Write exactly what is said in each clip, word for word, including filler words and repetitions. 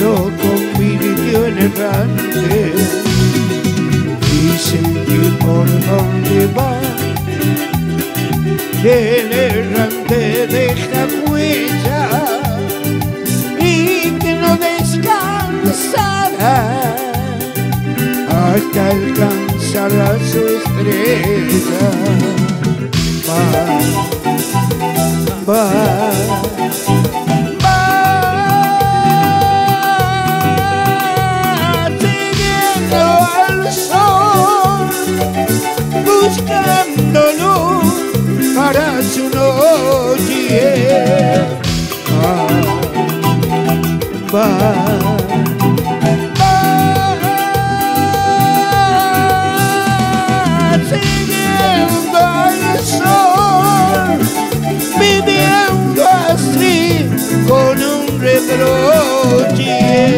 lo convirtió en errante. Dicen que por donde va el errante deja huella y que no descansará hasta alcanzar a su estrella. Va, va, va, siguiendo al sol, buscando luz para su noche. Va, va, viviendo así con un reproche.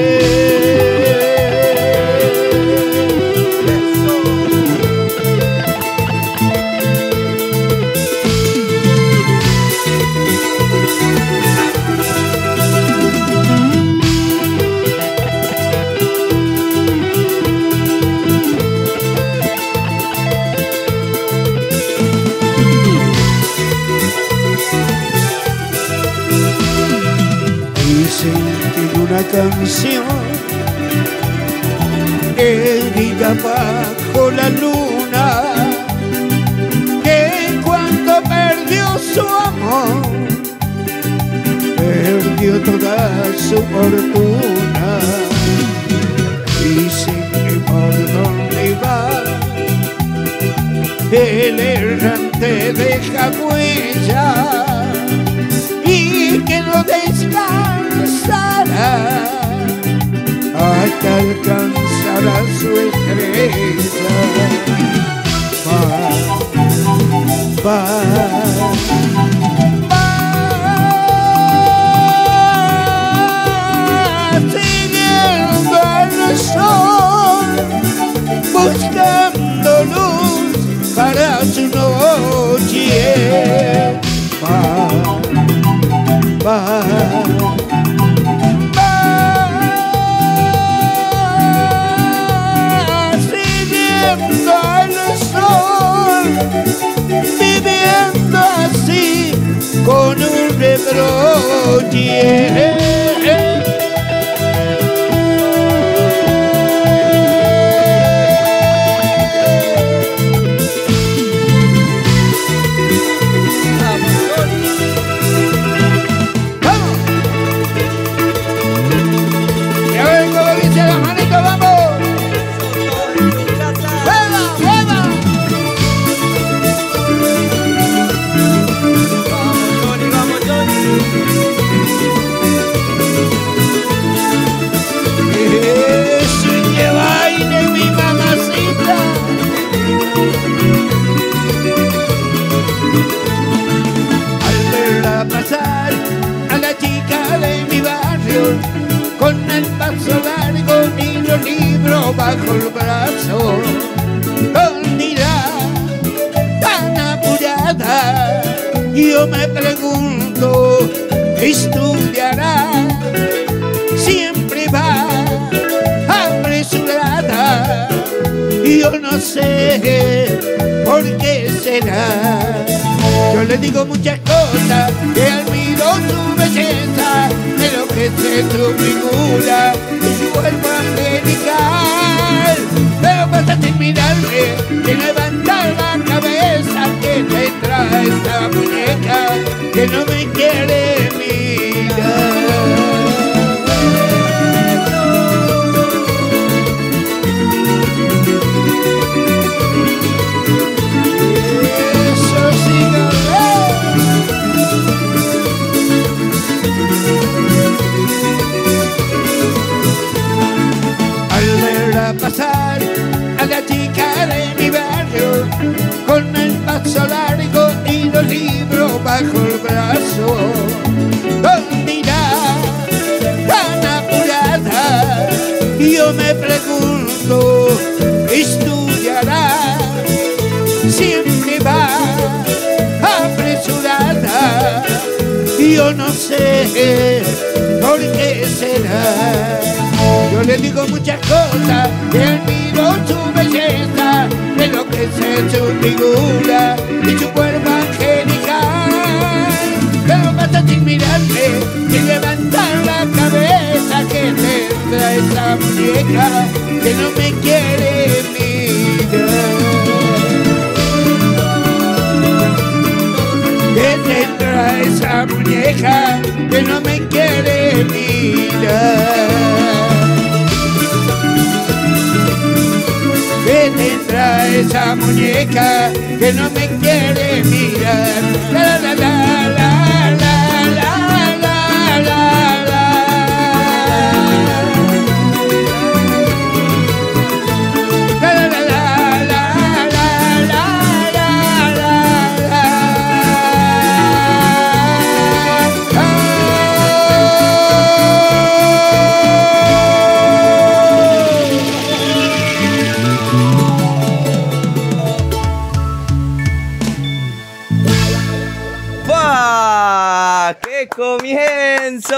Una canción herida bajo la luna, que cuando perdió su amor perdió toda su fortuna. Dicen que por donde va el errante deja huella y que no descansará hasta alcanzar a su estrella. Va, va, va, siguiendo al sol, buscando luz para su noche. Va, va, va, siguiendo al sol, viviendo así con un reproche. Con el paso largo y los libros bajo el brazo, ¿dónde irá tan apurada? Yo me pregunto, ¿estudiará? Siempre va apresurada. Yo no sé por qué será. Yo le digo muchas cosas, que admiro su belleza, pero que se su figura y su cuerpo angelical. Pero basta sin mirarme, sin levantar la cabeza, que tendrá esta muñeca que no me quiere mirar. Pasar a la chica de mi barrio con el paso largo y los libros bajo el brazo, ¿dónde irá tan apurada? Yo me pregunto, ¿estudiará? Siempre va apresurada. Yo no sé ¿por qué será? Yo le digo muchas cosas, y admiro su belleza, enloquece su figura y su cuerpo angelical. Pero basta sin mirarme y levantar la cabeza, que tendrá esa muñeca que no me quiere mirar. Que tendrá esa muñeca que no me quiere mirar. Que tendrá esa muñeca que no me quiere mirar. La la la la la la la la la. ¡Comienzo!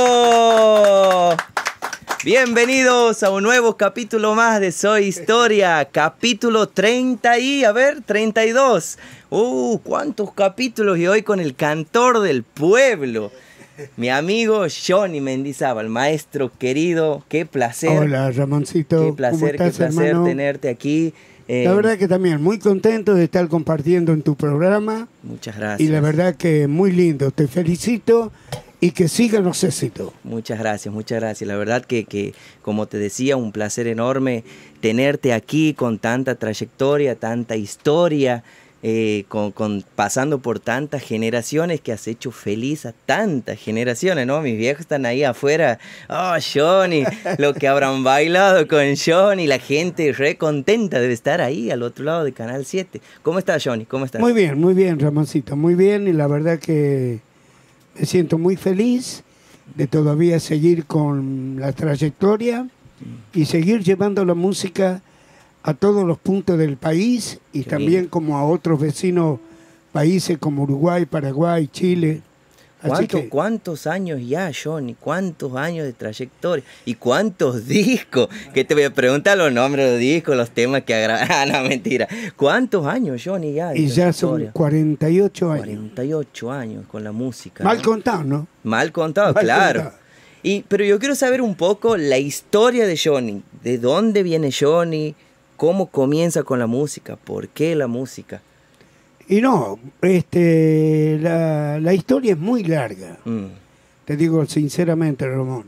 Bienvenidos a un nuevo capítulo más de Soy Historia, capítulo treinta y, a ver, treinta y dos. ¡Uh! ¿Cuántos capítulos? Y hoy con el cantor del pueblo, mi amigo Johnny Mendizábal, maestro querido, qué placer. Hola, Ramoncito. Qué placer, ¿Cómo estás, qué placer hermano? tenerte aquí. Eh, la verdad que también muy contento de estar compartiendo en tu programa. Muchas gracias. Y la verdad que muy lindo. Te felicito y que sigan los éxitos. Muchas gracias, muchas gracias. La verdad que, que, como te decía, un placer enorme tenerte aquí con tanta trayectoria, tanta historia, eh, con, con, pasando por tantas generaciones que has hecho feliz a tantas generaciones, ¿no? Mis viejos están ahí afuera. Oh, Johnny, lo que habrán bailado con Johnny. La gente re contenta debe estar ahí al otro lado de Canal siete. ¿Cómo estás, Johnny? ¿Cómo estás? Muy bien, muy bien, Ramoncito. Muy bien, y la verdad que me siento muy feliz de todavía seguir con la trayectoria y seguir llevando la música a todos los puntos del país y Qué también lindo. como a otros vecinos países como Uruguay, Paraguay, Chile. Así ¿Cuánto, que, ¿Cuántos años ya, Johnny? ¿Cuántos años de trayectoria? ¿Y cuántos discos? Que te voy a preguntar los nombres de los discos, los temas que ha grabado. Ah, no, mentira. ¿Cuántos años, Johnny, ya? De y ya son trayectoria? cuarenta y ocho años. cuarenta y ocho años con la música. Mal ¿no? contado, ¿no? Mal contado, Mal claro. contado. Y, pero yo quiero saber un poco la historia de Johnny. ¿De dónde viene Johnny? ¿Cómo comienza con la música? ¿Por qué la música? Y no, este, la, la historia es muy larga, Mm, te digo sinceramente, Ramón.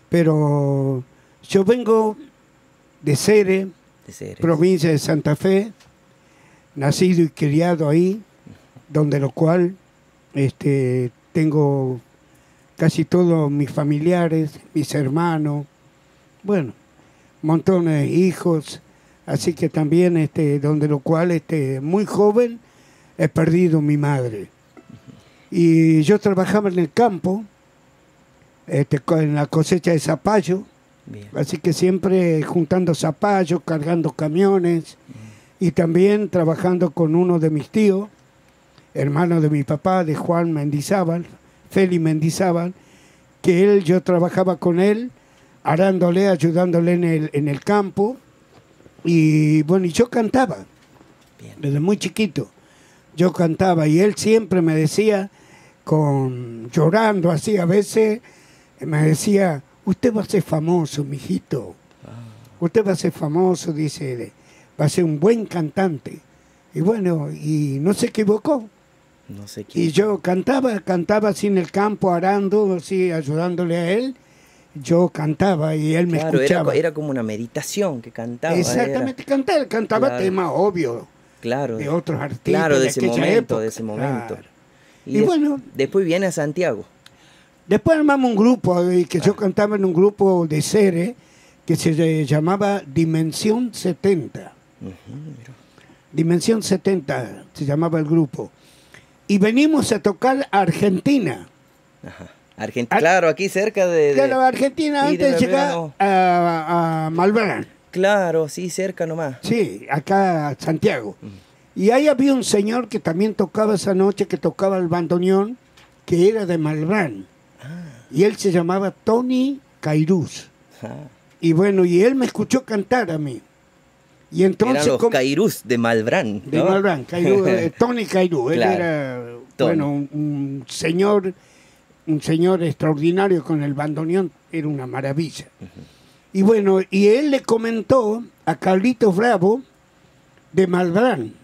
Pero yo vengo de Cere, de seres. provincia de Santa Fe, nacido y criado ahí, donde lo cual este, tengo casi todos mis familiares, mis hermanos, bueno, montones de hijos, así que también este, donde lo cual este, muy joven he perdido mi madre. Y yo trabajaba en el campo, este, en la cosecha de zapallo, Bien. así que siempre juntando zapallos, cargando camiones, y también trabajando con uno de mis tíos, hermano de mi papá, de Juan Mendizábal, Feli Mendizábal, que él, yo trabajaba con él, arándole, ayudándole en el, en el campo, y bueno, y yo cantaba, Bien. desde muy chiquito, yo cantaba, y él siempre me decía, con llorando así a veces, me decía, usted va a ser famoso, mijito, usted va a ser famoso, dice, va a ser un buen cantante. Y bueno, y no se equivocó. No sé quién. Y yo cantaba, cantaba así en el campo, arando, así, ayudándole a él. Yo cantaba y él me Claro, era, escuchaba. era como una meditación que cantaba. Exactamente, cantaba, cantaba Claro. temas obvios Claro. de otros artistas Claro, de de ese aquella momento, época. de ese momento. Claro. Y, Y des- bueno. después viene a Santiago. Después armamos un grupo, eh, que yo cantaba en un grupo de Cere, que se llamaba Dimensión setenta. Ujú, mira. Dimensión setenta se llamaba el grupo. Y venimos a tocar a Argentina. Ajá. Argent- Ar- claro, aquí cerca de... de- Claro, Argentina y de antes de llegar Belgrano. a, a Malbrán. Claro, sí, cerca nomás. Sí, acá a Santiago. Y ahí había un señor que también tocaba esa noche, que tocaba el bandoneón, que era de Malbrán. Y él se llamaba Tony Cairuz. Ah. Y bueno, y él me escuchó cantar a mí. Y entonces, Eran los como- Cairuz de Malbrán, ¿no? de Malbrán, Cairuz, eh, Tony Cairuz. Él Claro. era, Tony. bueno, un, un señor, un señor extraordinario con el bandoneón. Era una maravilla. Y bueno, y él le comentó a Carlitos Bravo de Malbrán.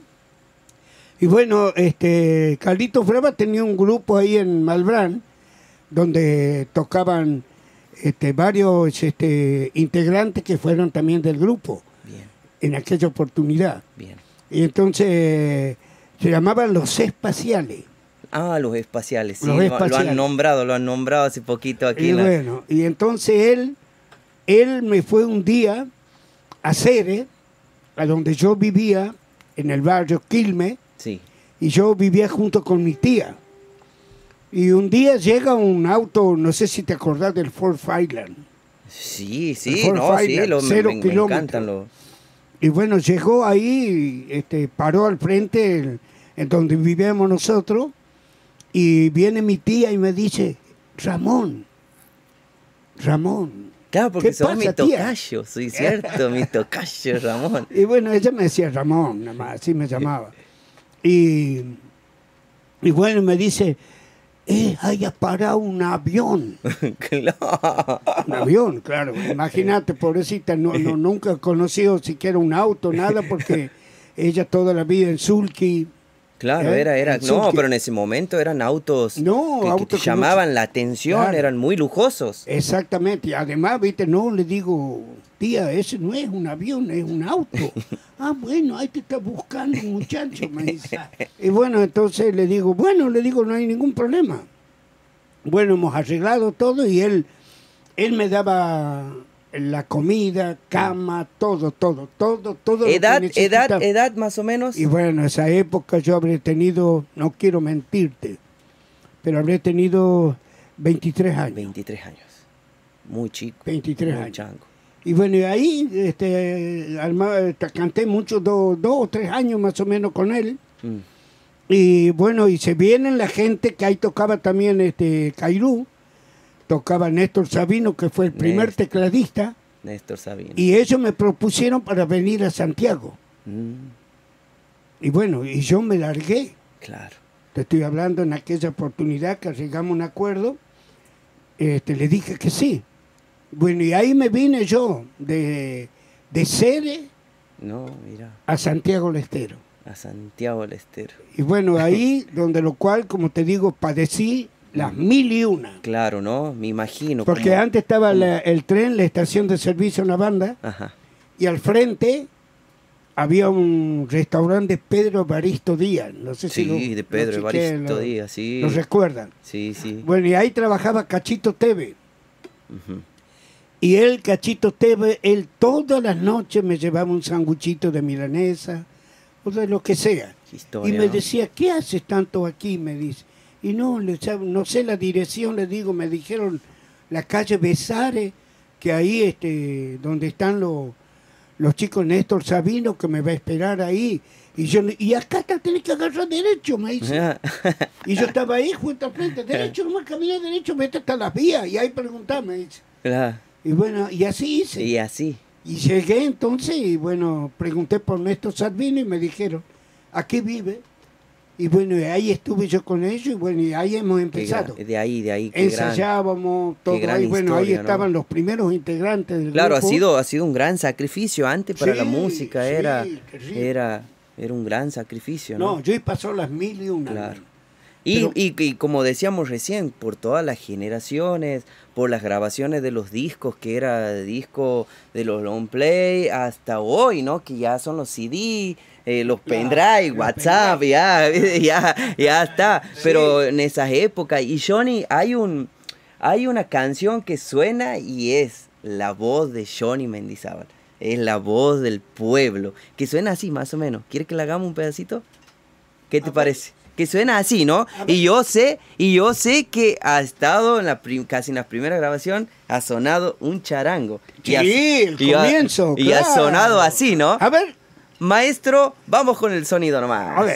Y bueno, este, Carlitos Bravo tenía un grupo ahí en Malbrán donde tocaban este, varios este, integrantes que fueron también del grupo Bien, en aquella oportunidad. bien. Y entonces se llamaban Los Espaciales. Ah, los espaciales, sí, Los lo- espaciales. Lo han nombrado, lo han nombrado hace poquito aquí. Y en la- bueno, y entonces él, él me fue un día a Cere, a donde yo vivía, en el barrio Quilmes, Sí, y yo vivía junto con mi tía. Y un día llega un auto, no sé si te acordás del Ford Fireland. sí, sí, Ford no, sí, Fireland, lo, me, cero me- me kilómetros. encantan los... Y bueno, llegó ahí, este, paró al frente en, en donde vivíamos nosotros, y viene mi tía y me dice, Ramón, Ramón. Claro, porque ¿Qué sos pasa, mi tía? tocayo, sí, cierto, mi tocayo, Ramón. Y bueno, ella me decía Ramón, nada más, así me llamaba. Y, y bueno, me dice, eh, haya parado un avión. Claro. Un avión, claro. Imagínate, pobrecita, no, no, nunca conoció siquiera un auto, nada, porque ella toda la vida en Sulky. Claro, ¿Eh? era, era, El no, Sulky. pero en ese momento eran autos No, que, que autos te que llamaban no- la atención, Claro. eran muy lujosos. Exactamente. Y además, viste, no, le digo, tía, ese no es un avión, es un auto. Ah, bueno, ahí te está buscando un muchacho, me dice. Y bueno, entonces le digo, bueno, le digo, no hay ningún problema. Bueno, hemos arreglado todo y él, él me daba la comida, cama, todo, todo, todo, todo. lo que Edad, edad, necesitaba. edad más o menos. Y bueno, esa época yo habré tenido, no quiero mentirte, pero habré tenido veintitrés años. veintitrés años. Muy chico. veintitrés muy años. chango. Y bueno, y ahí este, alma- este, canté mucho, do- dos o tres años más o menos con él. Mm. Y bueno, y se vienen la gente que ahí tocaba también este Cairú, tocaba Néstor Sabino, que fue el primer Néstor. tecladista, Néstor Sabino. y ellos me propusieron para venir a Santiago. Mm, Y bueno, y yo me largué. claro. Te estoy hablando en aquella oportunidad que llegamos a un acuerdo, este, le dije que sí. Bueno, y ahí me vine yo de, de Cere No, mira, a Santiago del Estero. a Santiago del Estero. Y bueno, ahí donde lo cual, como te digo, padecí las mil y una. Claro, ¿no? Me imagino. Porque cómo- antes estaba la- el tren, la estación de servicio en la banda, Ajá. y al frente había un restaurante Pedro Baristo Díaz. No sé si Sí, lo, de Pedro lo chequeé, Evaristo lo- Díaz, sí. lo recuerdan. Sí, sí. Bueno, y ahí trabajaba Cachito Teve. Ujú. Y él, Cachito Teve, él todas las noches me llevaba un sanguchito de milanesa o de lo que sea. Qué historia, Y me ¿no? decía, ¿qué haces tanto aquí? Me dice. Y no, le, sab- no sé la dirección, le digo, me dijeron la calle Besare, que ahí este, donde están los, los chicos Néstor Sabino, que me va a esperar ahí. Y yo le- y acá te tenés que agarrar derecho, me dice. Y yo estaba ahí, junto al frente, derecho, nomás caminé derecho, vete hasta las vías, y ahí preguntá, me dice. Claro. Y bueno, y así hice. Y así. Y llegué entonces y bueno, pregunté por Néstor Sabino y me dijeron, ¿aquí vive? Y bueno, y ahí estuve yo con ellos y bueno, y ahí hemos Qué empezado. gran- de ahí, de ahí. qué gran- Ensayábamos todo gran ahí, bueno, ahí historia, ¿no? estaban los primeros integrantes del Claro, ha grupo. sido, ha sido un gran sacrificio antes para Sí, la música, sí, era, terrible. era, era un gran sacrificio, ¿no? No, yo y pasó las mil y una. Claro. Y, Pero- y, y como decíamos recién, por todas las generaciones, por las grabaciones de los discos, que era disco de los long play, hasta hoy, ¿no? Que ya son los C D, eh, los Claro, pendrive, los WhatsApp, ya, ya, ya está. Pero en esas épocas, y Johnny, hay un, hay una canción que suena y es la voz de Johnny Mendizábal. Es la voz del pueblo, que suena así más o menos. ¿Quieres que le hagamos un pedacito? ¿Qué te parece? Que suena así, ¿no? Y yo sé, y yo sé que ha estado en la prim- casi en la primera grabación, ha sonado un charango. Sí, Y ha- el y ha- comienzo, Y ha claro. sonado así, ¿no? A ver, Maestro, vamos con el sonido nomás. a ver.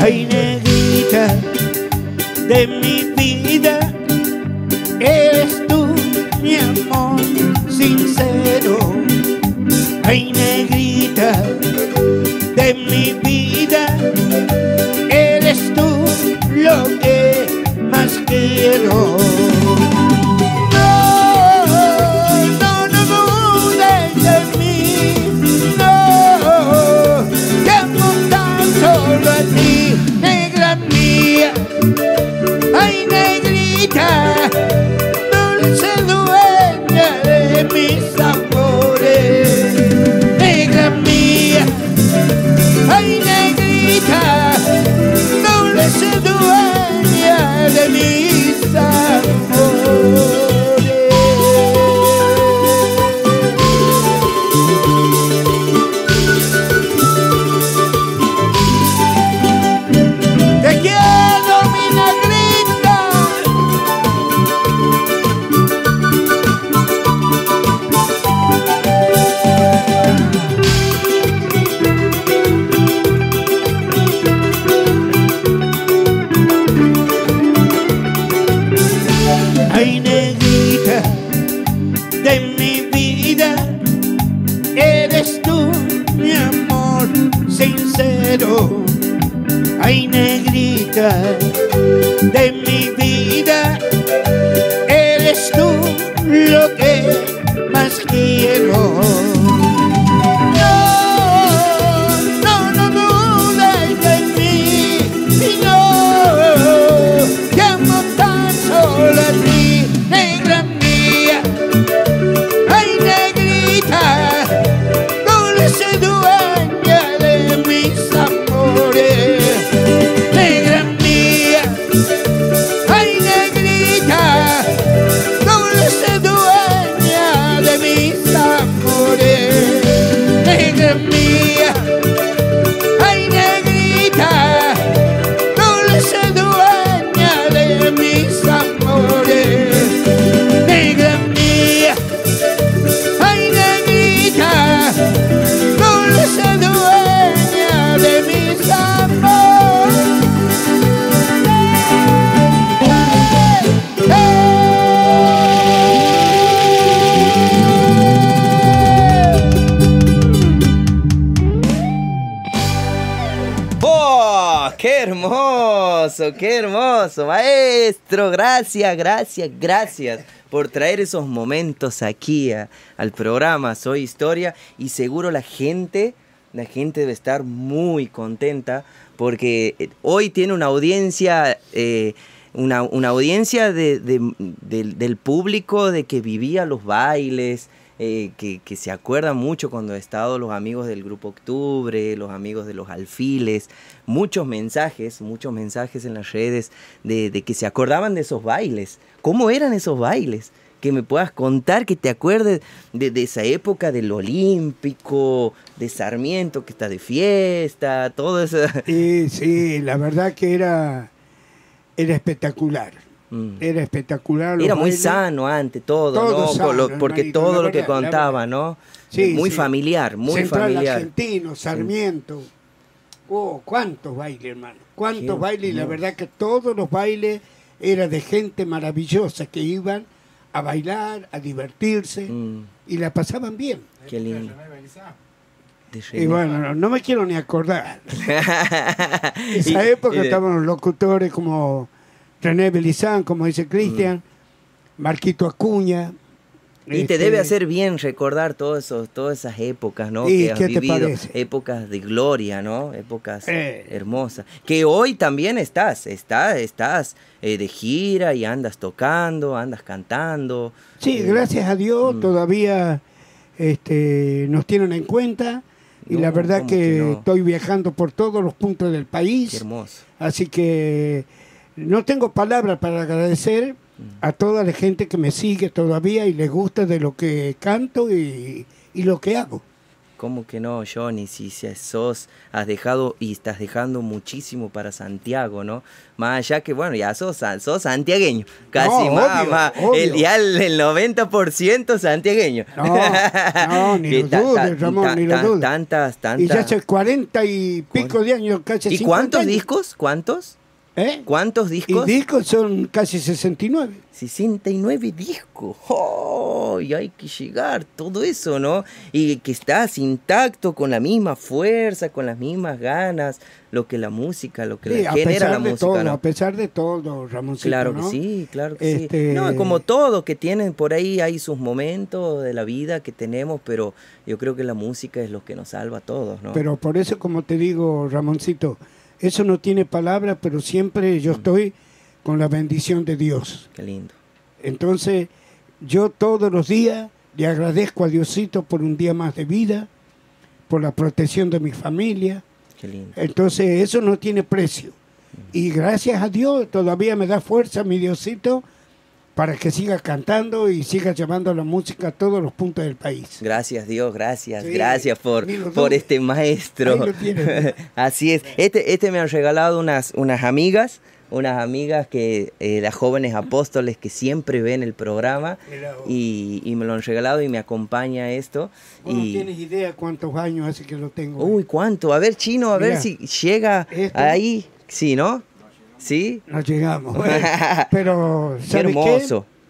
Ay, negrita de mi vida, eres tú mi amor sincero. Ay, negrita de mi vida, eres tú lo que más quiero. Ay, negrita, dulce dueña de mis amores, negra mía. Ay, negrita, dulce dueña de mis amores. Te quiero, mi negrita. Ay, negrita de mi vida, eres tú mi amor sincero. Ay, negrita de mi vida, eres tú lo que más quiero. No, no, no dudes de mí, no, te amo tan solo a ti, negra mía. Ay, negrita, dulce dueña de mis amores, negra mía. Ay, negrita, dulce dueña de mis amores, negra mía. Ay, negrita, dulce dueña de mis amores, negra mía. Ay, negrita, dulce dueña de mis amores. ¡Oh! ¡Qué hermoso! ¡Qué hermoso! Maestro, gracias, gracias, gracias por traer esos momentos aquí a- al programa Soy Historia. Y seguro la gente, la gente debe estar muy contenta porque eh, hoy tiene una audiencia... eh, Una, una audiencia de, de- del- del público de que vivía los bailes, eh, que, que se acuerda mucho cuando han estado los amigos del Grupo Octubre, los amigos de los Alfiles, muchos mensajes, muchos mensajes en las redes de, de que se acordaban de esos bailes. ¿Cómo eran esos bailes? Que me puedas contar, que te acuerdes de, de esa época del Olímpico, de Sarmiento que está de fiesta, todo eso. Y sí, la verdad que era, era espectacular. Mm. Era espectacular. los Era muy bailes. sano antes todo, Todo ¿no? sano, Con lo- porque hermanito, todo la lo que verdad, la contaba, verdad. ¿no? Sí, muy sí. familiar, muy Central familiar. Argentino, Sarmiento. Oh, cuántos bailes, hermano. Cuántos Qué bailes. Y la hermoso. verdad que todos los bailes eran de gente maravillosa que iban a bailar, a divertirse Mm, y la pasaban bien. qué lindo. De Y René. bueno, no, no me quiero ni acordar. Esa Y- época y de- estaban los locutores como René Belizán, como dice Cristian, Marquito Acuña. Y te este, debe hacer bien recordar todos esos, todas esas épocas, ¿no? ¿Y Que has qué te vivido, parece? épocas de gloria, ¿no? Épocas Eh. hermosas. Que hoy también estás, estás, estás eh, de gira y andas tocando, andas cantando. Sí, Eh, gracias a Dios mm. todavía este, nos tienen en cuenta y No, la verdad ¿cómo que, que no? estoy viajando por todos los puntos del Qué país, hermoso. así que no tengo palabras para agradecer a toda la gente que me sigue todavía y les gusta de lo que canto y, y lo que hago. ¿Cómo que no, Johnny? Si, si sos, has dejado y estás dejando muchísimo para Santiago, ¿no? Más allá que, bueno, ya sos, sos santiagueño, casi No, más, obvio, más, obvio. El, ya el, el noventa por ciento santiagueño. No, no, ni Que lo ta- dudes, ta- Ramón, ta- ni lo ta- dudes. Tantas, tantas. Y ya hace cuarenta y pico de años, casi ¿Y cincuenta cuántos años. discos? ¿Cuántos? ¿Eh? ¿Cuántos Y discos? discos son casi sesenta y nueve. sesenta y nueve discos. ¡Oh! Y hay que llegar, todo eso, ¿no? Y que estás intacto, con la misma fuerza, con las mismas ganas, lo que la música, lo que Sí, la a genera pesar la de música, todo, ¿no? a pesar de todo, Ramoncito, Claro que ¿no? sí, claro que Este- sí. No, como todo que tienen por ahí, hay sus momentos de la vida que tenemos, pero yo creo que la música es lo que nos salva a todos, ¿no? Pero por eso, como te digo, Ramoncito, eso no tiene palabras, pero siempre yo estoy con la bendición de Dios. Qué lindo. Entonces, yo todos los días le agradezco a Diosito por un día más de vida, por la protección de mi familia. Qué lindo. Entonces, eso no tiene precio. Y gracias a Dios todavía me da fuerza mi Diosito para que siga cantando y siga llevando la música a todos los puntos del país. Gracias Dios, gracias, Sí, gracias por, ni lo por dudes. este maestro. Ahí lo tienes. Así es. Este, este me han regalado unas, unas amigas, unas amigas que eh, las jóvenes apóstoles que siempre ven el programa Mira vos. y, y me lo han regalado y me acompaña esto. Vos no y tienes idea cuántos años hace que lo tengo. uy, ¿cuánto? A ver, Chino, a ver Mira, si llega esto- ahí. Sí, ¿no? Sí. No llegamos. Bueno, pero, Qué ¿sabe hermoso. qué?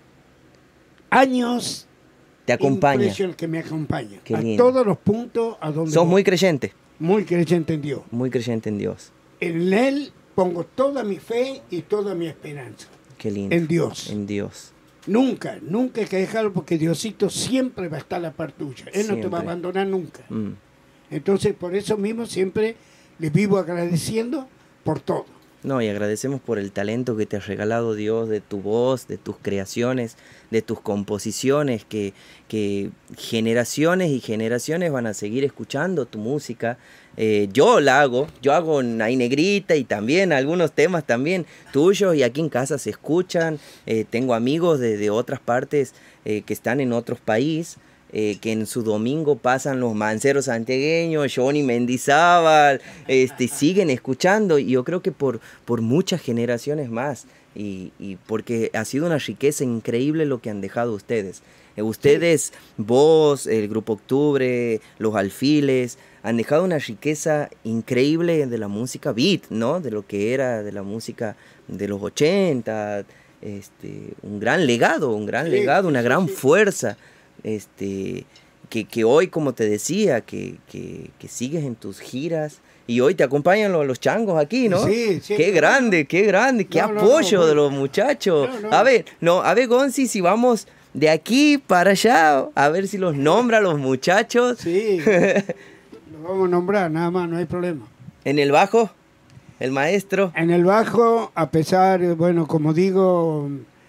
Años Te acompaña. impresionantes que me acompaña. Qué a lindo. todos los puntos a donde Sos voy. muy creyente, Muy creyente en Dios. muy creyente en Dios. En Él pongo toda mi fe y toda mi esperanza. Qué lindo. En Dios. En Dios. Nunca, nunca hay que dejarlo porque Diosito siempre va a estar a la par tuya. Él no te va a Siempre. abandonar nunca. Mm. Entonces, por eso mismo siempre le vivo agradeciendo por todo. No, y agradecemos por el talento que te ha regalado Dios, de tu voz, de tus creaciones, de tus composiciones, que, que generaciones y generaciones van a seguir escuchando tu música. Eh, yo la hago, yo hago Ahí Negrita y también algunos temas también tuyos y aquí en casa se escuchan. Eh, tengo amigos de, de otras partes eh, que están en otros países. Eh, que en su domingo pasan los manceros santiagueños, Johnny Mendizábal, este, siguen escuchando y yo creo que por, por muchas generaciones más y, y porque ha sido una riqueza increíble lo que han dejado ustedes. Eh, ustedes, vos, el Grupo Octubre, los Alfiles, han dejado una riqueza increíble de la música beat, ¿no? De lo que era de la música de los ochenta, este, un gran legado, un gran Sí, legado, una sí, gran sí. fuerza. Este, que, que hoy, como te decía, que, que, que sigues en tus giras y hoy te acompañan los, los changos aquí, ¿no? Sí, sí, Qué no, grande, qué grande, qué No, no, apoyo no, de bueno. los muchachos. No, no. A ver, no, a ver, Gonzi, si vamos de aquí para allá, a ver si los nombra los muchachos. Sí, lo vamos a nombrar, nada más, no hay problema. En el bajo, el maestro. En el bajo, a pesar, bueno, como digo,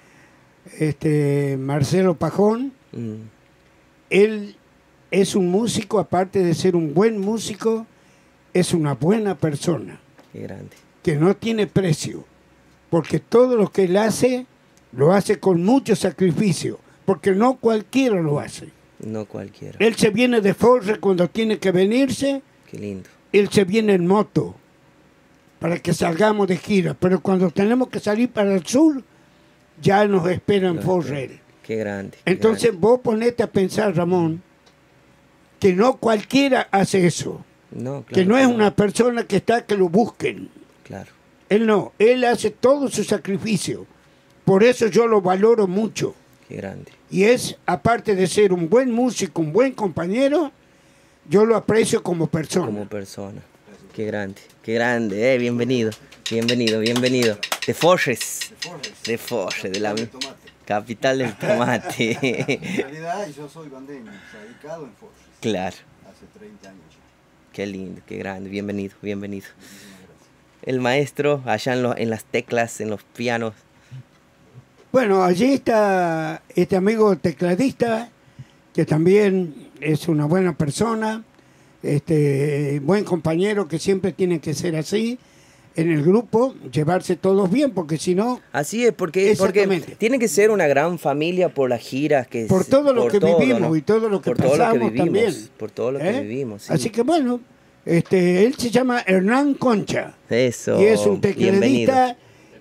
este Marcelo Pajón, Mm, él es un músico, aparte de ser un buen músico, es una buena persona, qué grande. que no tiene precio, porque todo lo que él hace, lo hace con mucho sacrificio, porque no cualquiera lo hace. No cualquiera. Él se viene de Forre cuando tiene que venirse, Qué lindo. él se viene en moto para que salgamos de gira, pero cuando tenemos que salir para el sur, ya nos espera en No, Forre él. Qué grande. Qué Entonces grande. vos ponete a pensar, Ramón, que no cualquiera hace eso, No, que claro no es no. una persona que está que lo busquen. Claro. Él no, él hace todo su sacrificio. Por eso yo lo valoro mucho. Qué grande. Y es, aparte de ser un buen músico, un buen compañero, yo lo aprecio como persona. Como persona. Qué grande, qué grande, eh, bienvenido, bienvenido, bienido. De Forres, de Forres, de la capital del tomate. En realidad yo soy bandeño, radicado en Forres, Claro, hace treinta años ya. qué lindo, qué grande, bienvenido, bienvenido. El maestro allá en, los, en las teclas, en los pianos. Bueno, allí está este amigo tecladista, que también es una buena persona, este buen compañero que siempre tiene que ser así. en el grupo, llevarse todos bien, porque si no... Así es, porque, porque tiene que ser una gran familia por las giras. Que por todo lo por que todo, vivimos, ¿no? Y todo lo que por pasamos todo lo que vivimos, también. Por todo lo ¿Eh? que vivimos, sí. Así que bueno, este, él se llama Hernán Concha. Eso, y es un tecladista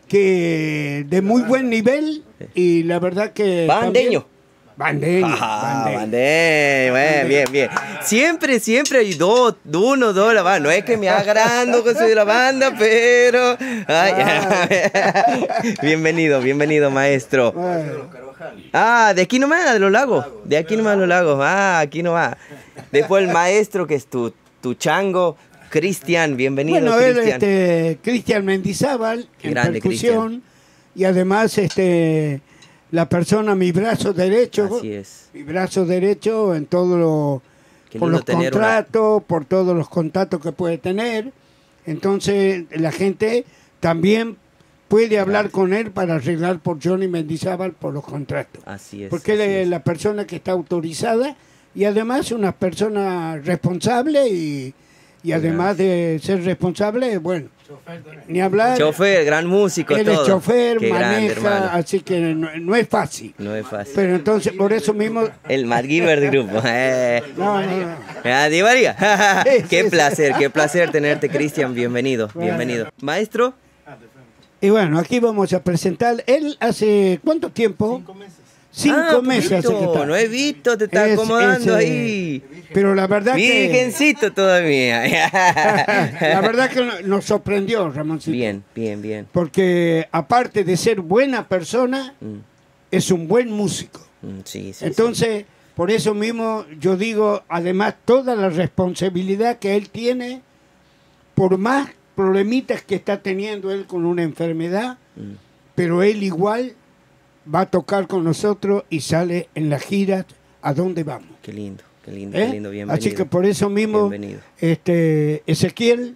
que de muy buen nivel y la verdad que... Bandeño. Bandeño. Ah, bandeño, bien, bien, bien. Siempre, siempre hay dos, uno, dos, la banda. No es que me agrando que soy de la banda, pero... Ay, ah. Bienvenido, bienvenido, maestro. Bueno. Ah, de aquí nomás, de los lagos. De aquí nomás, de los lagos. Ah, aquí nomás. Después el maestro, que es tu, tu chango, Cristian. Bienvenido, bueno, Cristian. Bueno, este, Cristian Mendizábal, en grande, percusión. Cristian. Y además, este... la persona, mi brazo derecho, así es. mi brazo derecho en todo lo, por los contratos, una... por todos los contactos que puede tener. Entonces la gente también puede hablar claro. con él para arreglar por Johnny Mendizábal por los contratos. Así es. Porque así él es es la persona que está autorizada y además una persona responsable y, y además de ser responsable, bueno, ni hablar. Chofer, gran músico, él todo. es chofer, Qué maneja, grande, así que no, no es fácil. No es fácil. Pero entonces, por eso mismo... El MacGyver del grupo. Eh. No, no, no. Ah, Di María. Sí, qué sí, placer, sí. qué placer tenerte, Cristian. Bienvenido, bueno. bienvenido. Maestro. Y bueno, aquí vamos a presentar. Él hace, ¿cuánto tiempo? Cinco meses. Cinco ah, meses hace que está. No he visto, te está es, acomodando es, ahí. Pero la verdad que... Virgencito todavía. La verdad que nos sorprendió, Ramoncito. Bien, bien, bien. Porque aparte de ser buena persona, mm. es un buen músico. Mm, sí, sí, Entonces, sí. por eso mismo yo digo, además, toda la responsabilidad que él tiene, por más problemitas que está teniendo él con una enfermedad, mm. pero él igual va a tocar con nosotros y sale en las giras a donde vamos. Qué lindo, qué lindo, ¿Eh? qué lindo, bienvenido. Así que por eso mismo, este Ezequiel,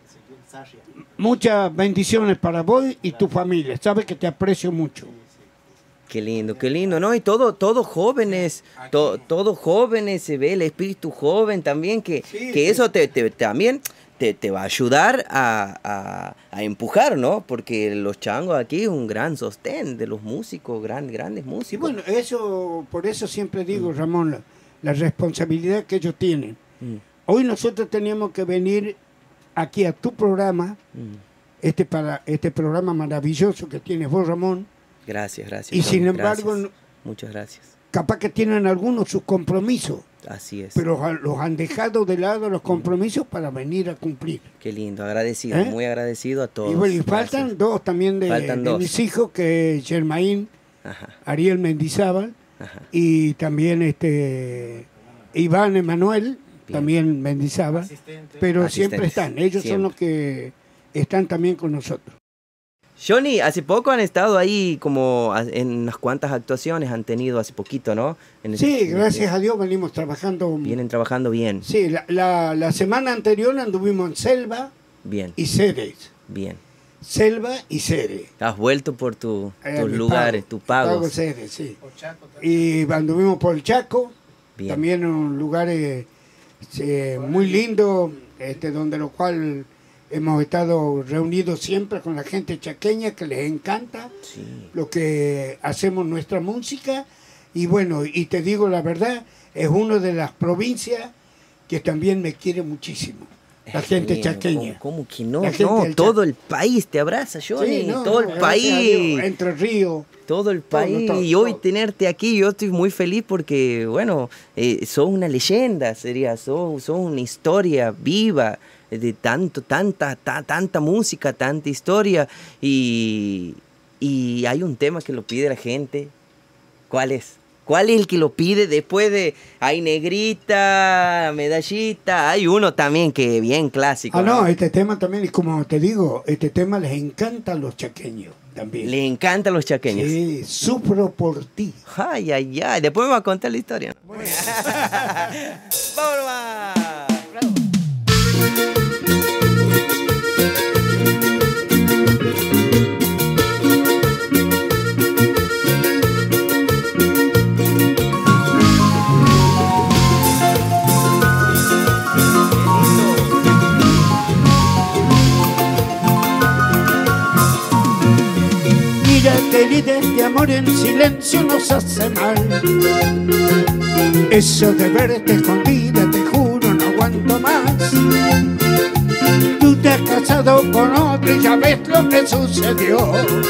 muchas bendiciones para vos y tu familia. Sabes que te aprecio mucho. Qué lindo, qué lindo, ¿no? Y todo, todos jóvenes, to, todos jóvenes, se ve el espíritu joven también, que, sí, que sí. eso te, te también... Te, te va a ayudar a, a, a empujar, ¿no? Porque los changos aquí es un gran sostén de los músicos, gran, grandes músicos. Y bueno, eso, por eso siempre digo, mm. Ramón, la, la responsabilidad que ellos tienen. Mm. Hoy nosotros teníamos que venir aquí a tu programa, mm. este, para, este programa maravilloso que tienes vos, Ramón. Gracias, gracias. Y sin embargo... Gracias. Muchas gracias. Capaz que tienen algunos sus compromisos. Así es. Pero los han dejado de lado los compromisos para venir a cumplir. Qué lindo, agradecido, ¿Eh? muy agradecido a todos. Y bueno, y faltan Gracias. dos también de, faltan de dos. mis hijos, que es Germain, Ajá. Ariel Mendizábal, Ajá. y también este Iván Emanuel, Bien. también Mendizábal, Asistente. pero Asistentes. siempre están, ellos siempre. son los que están también con nosotros. Johnny, hace poco han estado ahí como en unas cuantas actuaciones, han tenido hace poquito, ¿no? En sí, el, gracias a Dios venimos trabajando. Vienen trabajando bien. Sí, la, la, la semana anterior anduvimos en Selva bien. y Ceres. Bien. Selva y Ceres. Has vuelto por tu, eh, tus lugares, pago, tus pagos. Pago Ceres, sí. Y anduvimos por el Chaco, bien. también en un lugar eh, muy lindo, este, donde lo cual... Hemos estado reunidos siempre con la gente chaqueña que les encanta sí. lo que hacemos nuestra música. Y bueno, y te digo la verdad, es una de las provincias que también me quiere muchísimo. La es gente bien, chaqueña. ¿Cómo, cómo que no? No, todo el país te abraza, Johnny. Sí, no, todo el país. Entre Ríos. Todo el país. Todo, todo, y hoy todo. tenerte aquí, yo estoy muy feliz porque, bueno, eh, sos una leyenda, sería, sos, sos una historia viva de tanto, tanta, ta, tanta música, tanta historia. Y, y hay un tema que lo pide la gente. ¿Cuál es? ¿Cuál es el que lo pide? Después de hay negrita, medallita, hay uno también que es bien clásico. Ah, no, ¿no? Este tema también, y como te digo, este tema les encanta a los chaqueños también. Les encanta a los chaqueños. Sí, sufro por ti. Ay, ay, ay. Después me va a contar la historia, ¿no? Bueno. ¡Vámonos más! ¡Bravo! querida, este amor en silencio nos hace mal. Eso de verte escondida, te juro, no aguanto más. Tú te has casado con otro y ya ves lo que sucedió.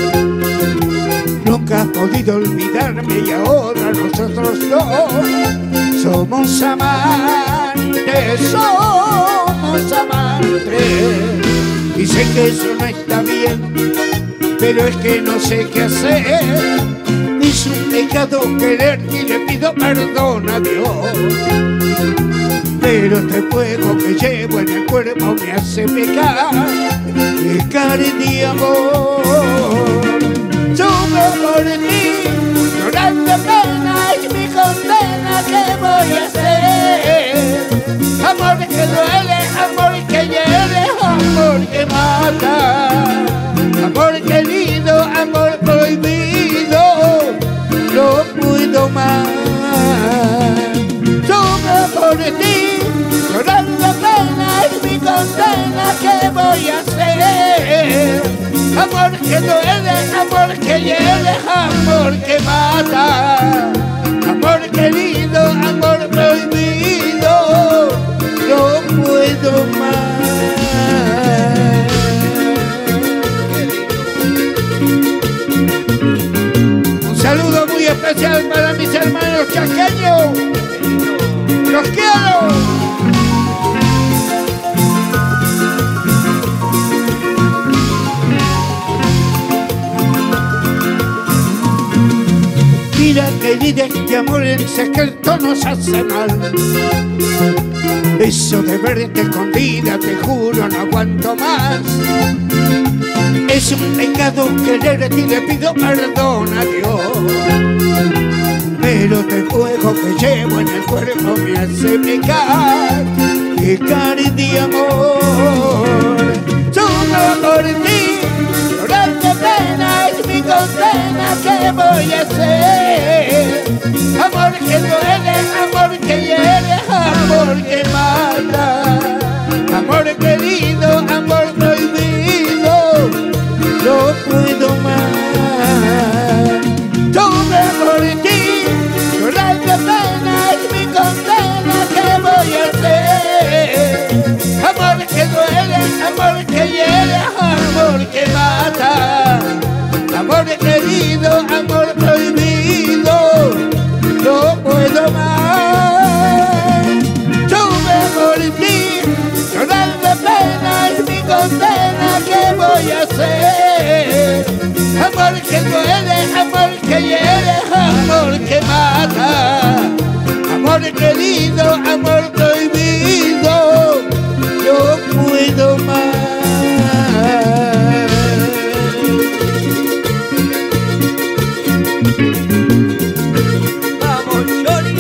Nunca has podido olvidarme y ahora nosotros dos somos amantes, somos amantes. Y sé que eso no está bien, pero es que no sé qué hacer. Es un pecado quererte y le pido perdón a Dios. Pero este fuego que llevo en el cuerpo me hace pecar, pecar de amor. Sufro por ti, llorando pena, es mi condena, ¿qué voy a hacer? Amor que duele, amor que hiere, amor que mata, amor querido, amor prohibido, no puedo más. Sufro por ti, llorando pena, es mi condena, ¿qué voy a hacer? Amor que duele, amor que hiere, amor que mata, amor querido, amor prohibido, no puedo más. Un saludo muy especial para mis hermanos chaqueños. ¡Los quiero! Mira, querida, este amor en secreto nos hace mal. Eso de verte escondida, te juro, no aguanto más. Es un pecado quererte y le pido perdón a Dios. Pero este fuego que llevo en el cuerpo me hace pecar, pecar de amor. Sufro por ti, llorar de pena, es mi condena, ¿qué voy a hacer? Amor que duele, amor que hiere, amor que mata, amor querido, amor prohibido, no puedo más. Sufro por ti, llorar de pena, es mi condena, ¿qué voy a hacer? Amor que duele, amor que hiere, amor que mata, amor querido, amor prohibido, no puedo más. Sufro por ti, llorar de pena, es mi condena, ¿qué voy a hacer? Amor que duele, amor que hiere, amor que mata, amor querido, amor prohibido, no puedo más. ¡Vamos, Johnny!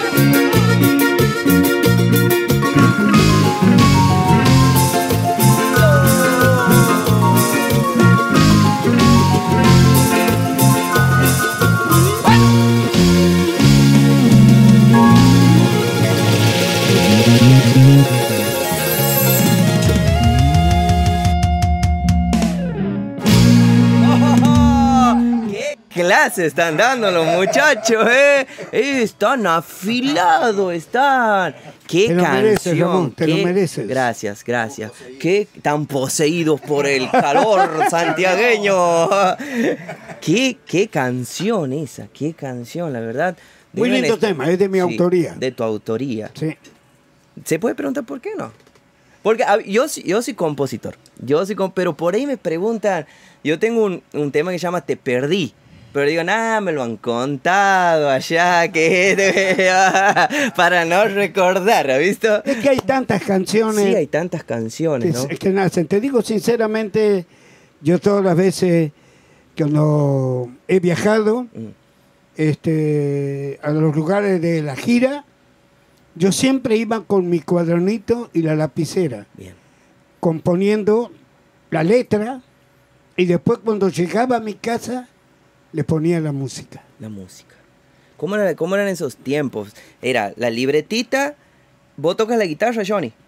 Clase están dando los muchachos, eh. Eh, están afilados, están. Qué Te lo canción. mereces, Ramón, te lo qué- mereces. Gracias, gracias. Qué tan poseídos por el calor santiagueño. Qué, qué canción esa, qué canción, la verdad. Muy Deben lindo estar- tema, es de mi Sí, autoría. De tu autoría. Sí. ¿Se puede preguntar por qué no? Porque a- yo, sí- yo soy compositor, yo soy com- pero por ahí me preguntan, yo tengo un, un tema que se llama Te Perdí, pero digo, nada, me lo han contado allá, que para no recordar, ¿has visto? Es que hay tantas canciones Sí, hay tantas canciones, que, ¿no? que nacen. Te digo sinceramente, yo todas las veces que no he viajado Mm. este, a los lugares de la gira, yo siempre iba con mi cuadernito y la lapicera, Bien. componiendo la letra, y después cuando llegaba a mi casa, le ponía la música. La música. ¿Cómo, era- cómo eran esos tiempos? Era la libretita, vos tocas la guitarra, Johnny.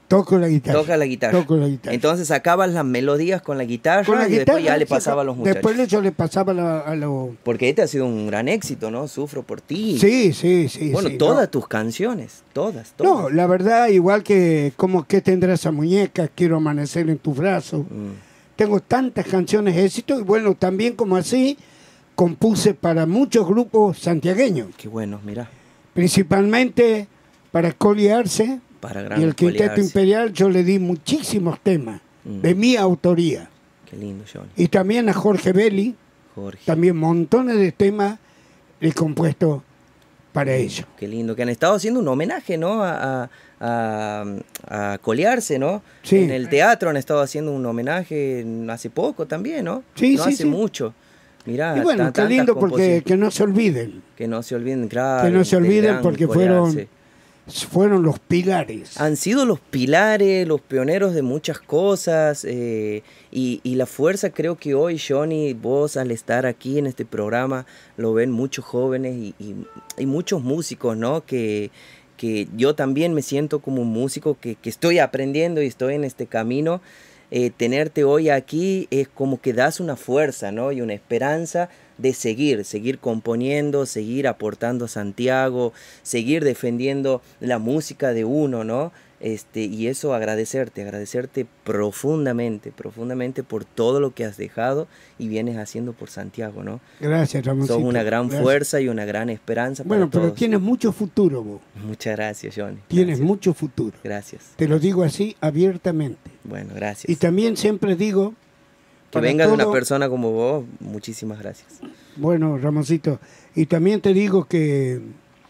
Toco la guitarra. Toca la guitarra. Toco la guitarra. Entonces sacabas las melodías con la guitarra, Con la y guitarra, después ya le pasaba a los muchachos. Después yo le pasaba la- a los... Porque este ha sido un gran éxito, ¿no? Sufro por ti. Sí, sí, sí. Bueno, sí, todas no. tus canciones, todas, todas. No, la verdad, igual que como que tendrá esa muñeca, quiero amanecer en tus brazos. Mm, Tengo tantas canciones de éxito y bueno, también como así compuse para muchos grupos santiagueños, qué bueno, mira. principalmente para Coli Arce Para gran y el Quinteto Coli Arce. Imperial. Yo le di muchísimos temas Mm. de mi autoría. Qué lindo, Johnny. Y también a Jorge Belli, Jorge. también montones de temas he compuesto para ellos. Qué lindo, que han estado haciendo un homenaje, ¿no? A, a, a, a Colearse, ¿no? Sí. En el teatro han estado haciendo un homenaje hace poco también, ¿no? Sí, no sí, hace sí. mucho. Mirá, Y bueno, tan- qué tantas lindo porque composiciones. que no se olviden, Que no se olviden, claro. que no se del olviden gran porque Colearse. fueron, fueron los pilares. Han sido los pilares, los pioneros de muchas cosas, eh, y, y la fuerza creo que hoy, Johnny, vos al estar aquí en este programa, lo ven muchos jóvenes y, y, y muchos músicos, ¿no? Que, que yo también me siento como un músico que, que estoy aprendiendo y estoy en este camino. Eh, tenerte hoy aquí es como que das una fuerza, ¿no? Y una esperanza de seguir, seguir componiendo, seguir aportando a Santiago, seguir defendiendo la música de uno, ¿no? Este, y eso agradecerte, agradecerte profundamente, profundamente por todo lo que has dejado y vienes haciendo por Santiago, ¿no? Gracias, Ramoncito. Sos una gran Gracias. fuerza y una gran esperanza Bueno, para pero todos. tienes mucho futuro vos. Muchas gracias, Johnny. Tienes Gracias. mucho futuro. Gracias. Te lo digo así abiertamente. Bueno, gracias. Y también siempre digo... Que para venga de una todo- persona como vos, muchísimas gracias. Bueno, Ramoncito, y también te digo que,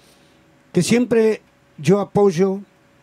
que siempre yo apoyo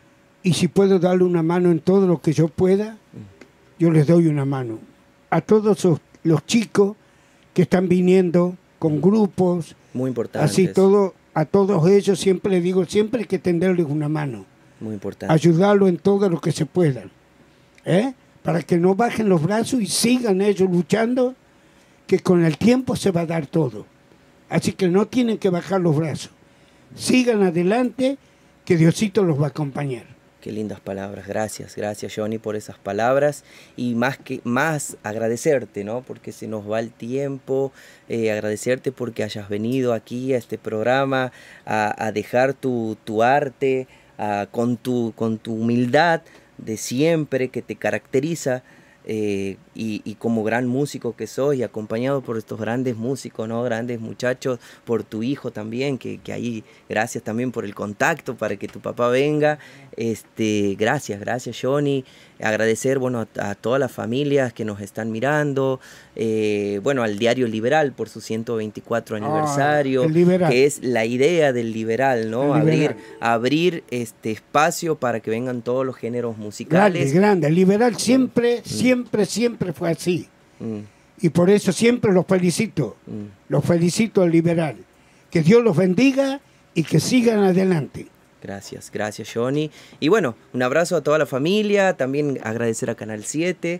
y si puedo darle una mano en todo lo que yo pueda, yo les doy una mano. A todos los, los chicos que están viniendo con grupos, Muy importante. así eso, todo, a todos ellos siempre les digo, siempre hay que tenderles una mano, Muy importante. ayudarlo en todo lo que se pueda, ¿eh? Para que no bajen los brazos y sigan ellos luchando, que con el tiempo se va a dar todo. Así que no tienen que bajar los brazos. Sigan adelante, que Diosito los va a acompañar. Qué lindas palabras. Gracias, gracias, Johnny, por esas palabras. Y más que más agradecerte, ¿no? Porque se nos va el tiempo. Eh, agradecerte porque hayas venido aquí a este programa a, a dejar tu, tu arte a, con, tu, con tu humildad de siempre que te caracteriza, eh, y, y como gran músico que soy, acompañado por estos grandes músicos, ¿no? Grandes muchachos, por tu hijo también, que, que ahí, gracias también por el contacto para que tu papá venga. Este, gracias, gracias, Johnny. Agradecer, bueno, a, a todas las familias que nos están mirando, eh, bueno, al Diario Liberal por su ciento veinticuatro aniversario, el Liberal. que es la idea del Liberal, ¿no? El Abrir, Liberal. abrir este espacio para que vengan todos los géneros Grande, musicales. grande. El liberal siempre, siempre, siempre fue así. Mm, Y por eso siempre los felicito. mm. Los felicito al liberal. Que Dios los bendiga y que sigan adelante. Gracias, gracias, Johnny. Y bueno, un abrazo a toda la familia, también agradecer a Canal siete,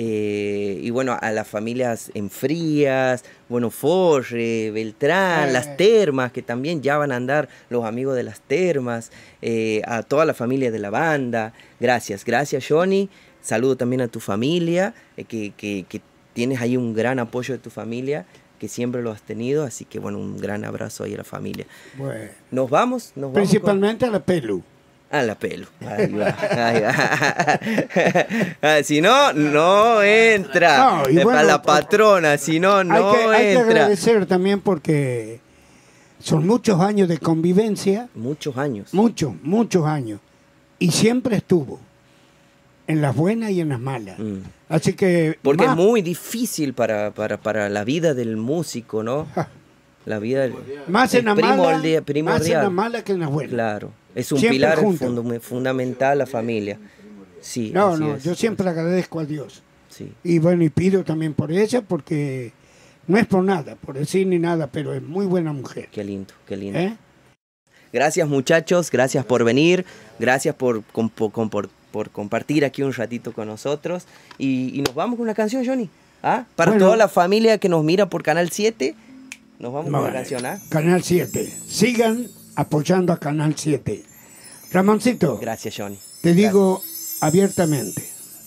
eh, y bueno, a las familias en Frías, bueno, Forre, Beltrán, Eh. las termas, que también ya van a andar los amigos de las termas, eh, a toda la familia de la banda. Gracias, gracias, Johnny. Saludo también a tu familia, eh, que, que, que tienes ahí un gran apoyo de tu familia, que siempre lo has tenido, así que bueno, un gran abrazo ahí a la familia. Bueno, Nos vamos, nos vamos. principalmente a la Pelu. Con... A la pelo. Ahí va, ahí va. Ah, si no, no entra. No, y Es bueno, para la patrona, si no, no hay, que, hay que entra. agradecer también porque son muchos años de convivencia, Muchos años. muchos, muchos años. Y siempre estuvo, en las buenas y en las malas. Mm. Así que... Porque más- es muy difícil para, para, para la vida del músico, ¿no? Ja, La vida del... más en la es mala, primordia- más en primordial. la mala que en la buena. Claro, es un Siempre pilar juntos. fundum- fundamental la familia. Sí, No, así no, es. yo siempre agradezco a Dios. Sí. Y bueno, y pido también por ella porque no es por nada, por decir ni nada, pero es muy buena mujer. Qué lindo, qué lindo. ¿Eh? Gracias, muchachos, gracias por venir, gracias por, com- por, com- por- por compartir aquí un ratito con nosotros. Y, y nos vamos con una canción, Johnny. ¿Ah? Para Bueno. toda la familia que nos mira por Canal siete, nos vamos con Bueno, la canción, ¿ah? Canal siete. Sigan apoyando a Canal siete. Ramoncito, Gracias, Johnny. te digo abiertamente.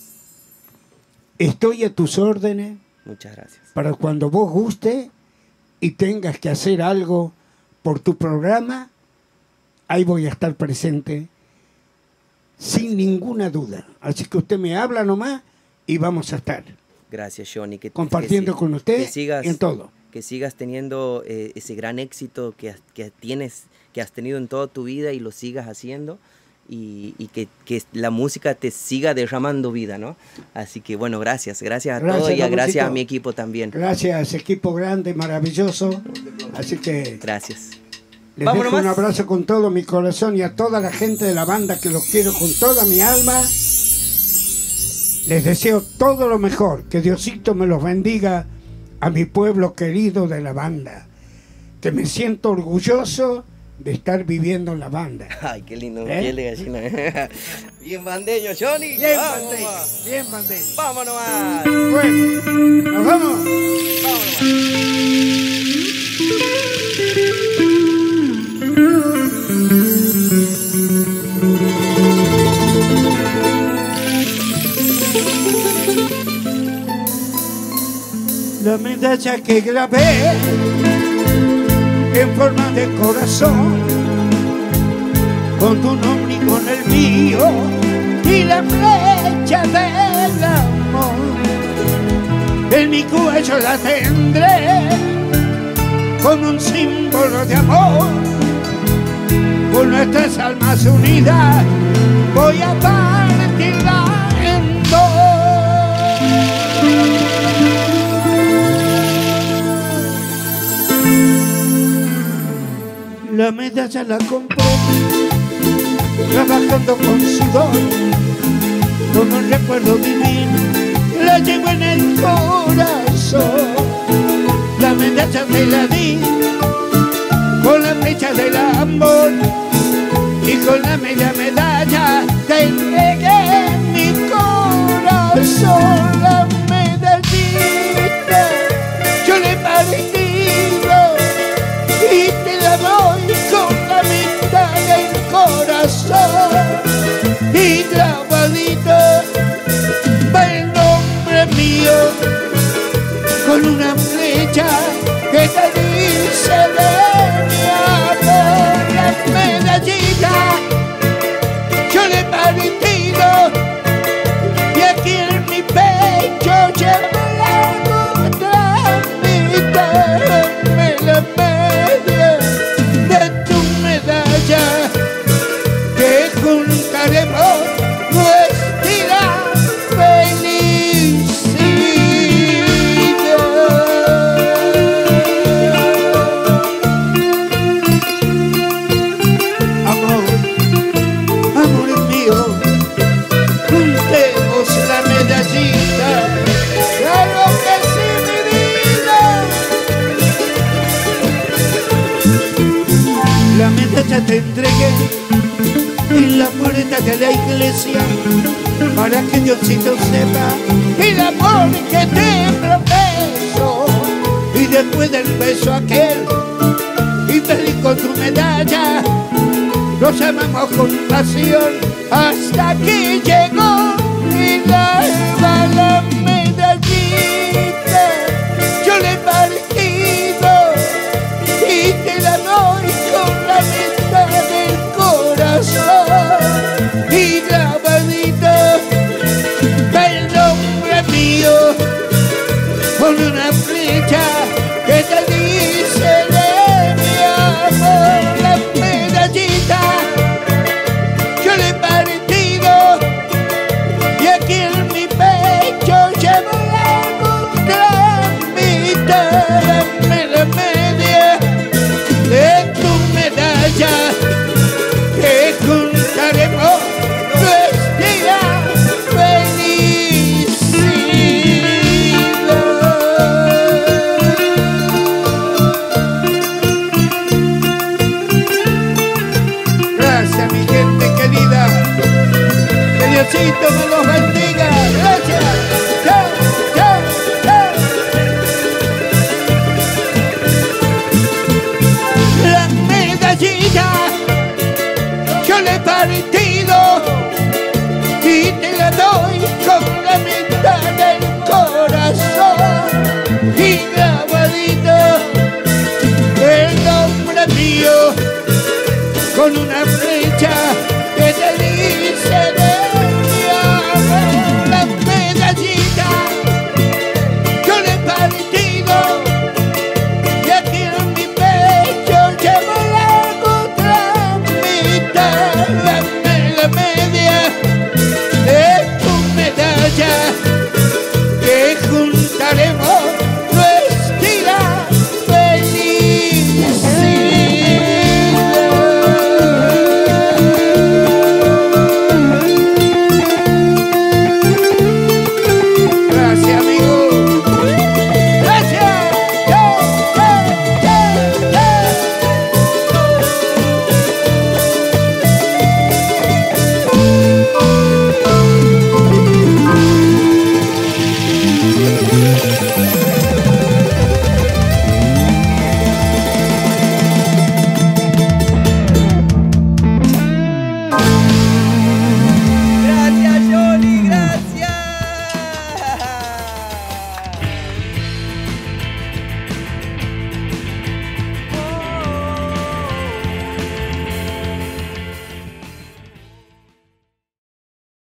Estoy a tus órdenes. Muchas gracias. Para cuando vos guste y tengas que hacer algo por tu programa, ahí voy a estar presente sin ninguna duda. Así que usted me habla nomás y vamos a estar. Gracias, Johnny. Que, compartiendo que, con usted que sigas, en todo. Que sigas teniendo eh, ese gran éxito que, que tienes, que has tenido en toda tu vida y lo sigas haciendo. Y, y que, que la música te siga derramando vida, ¿no? Así que bueno, gracias, gracias a gracias, todos y a, Ramoncito. Gracias a mi equipo también. Gracias a ese equipo grande, maravilloso. Así que gracias. Les dejo un abrazo con todo mi corazón y a toda la gente de la banda que los quiero con toda mi alma. Les deseo todo lo mejor, que Diosito me los bendiga a mi pueblo querido de la banda, que me siento orgulloso de estar viviendo en la banda. Ay, qué lindo, ¿Eh? piel de gallina. Bien bandeño, Johnny. Bien Vamos, bandeño, más. bien bandeño. Vámonos más. Bueno, nos vamos. Vámonos más. La medalla que grabé en forma de corazón, con tu nombre y con el mío, y la flecha del amor. En mi cuello la tendré como un símbolo de amor. Con nuestras almas unidas voy a partirla en dos. La medalla la compré trabajando con sudor, como un recuerdo divino, la llevo en el corazón. La medalla te la di con la fecha del amor, y con la media medalla te entregué mi corazón. La medallita yo le he partido y te la doy con la mitad del corazón, y grabadita va el nombre mío con una flecha que te dice de mi amor. La medallita yo le he partido y aquí en mi pecho llevo la otra mitad. Me la media de tu medalla que juntaremos nuestra felicidad. Amor, amor mío, juntemos la medallita. Claro que sí, mi vida. La medalla te entregué en la puerta de la iglesia para que Diosito sepa el amor que te profeso. Y después del beso aquel y feliz con tu medalla, nos amamos con pasión hasta que llegó el alba. La medallita yo le he partido y te la doy con la mitad del corazón, y grabadita va el nombre mío con una flecha